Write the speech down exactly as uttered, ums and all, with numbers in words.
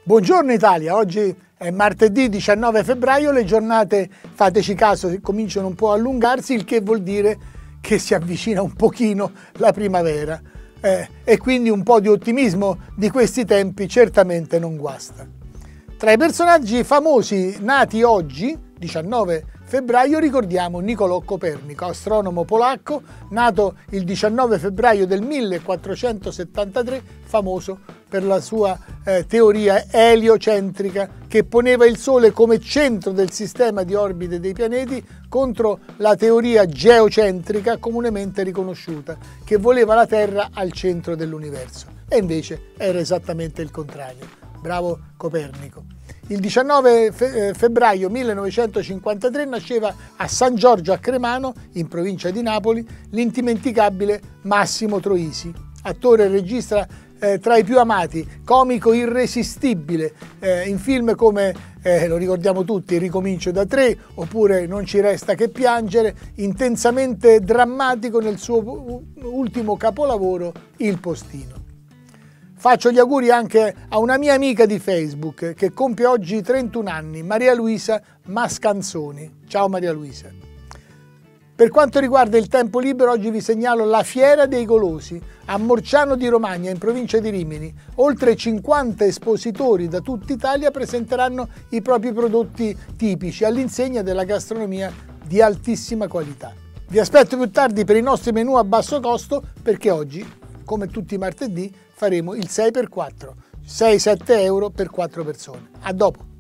Buongiorno Italia, oggi è martedì diciannove febbraio, le giornate, fateci caso, cominciano un po' a allungarsi, il che vuol dire che si avvicina un pochino la primavera eh, e quindi un po' di ottimismo di questi tempi certamente non guasta. Tra i personaggi famosi nati oggi, diciannove febbraio, ricordiamo Niccolò Copernico, astronomo polacco, nato il diciannove febbraio del millequattrocentosettantatré, famoso per la sua eh, teoria eliocentrica che poneva il Sole come centro del sistema di orbite dei pianeti contro la teoria geocentrica comunemente riconosciuta, che voleva la Terra al centro dell'universo. E invece era esattamente il contrario. Bravo Copernico. Il diciannove febbraio millenovecentocinquantatré nasceva a San Giorgio a Cremano, in provincia di Napoli, l'indimenticabile Massimo Troisi, attore e regista eh, tra i più amati, comico irresistibile eh, in film come, eh, lo ricordiamo tutti, Ricomincio da tre, oppure Non ci resta che piangere, intensamente drammatico nel suo ultimo capolavoro, Il Postino. Faccio gli auguri anche a una mia amica di Facebook che compie oggi trentuno anni, Maria Luisa Mascanzoni. Ciao Maria Luisa. Per quanto riguarda il tempo libero, oggi vi segnalo la Fiera dei Golosi a Morciano di Romagna, in provincia di Rimini. Oltre cinquanta espositori da tutta Italia presenteranno i propri prodotti tipici all'insegna della gastronomia di altissima qualità. Vi aspetto più tardi per i nostri menù a basso costo, perché oggi, come tutti i martedì, faremo il sei per quattro, sei sette euro per quattro persone. A dopo!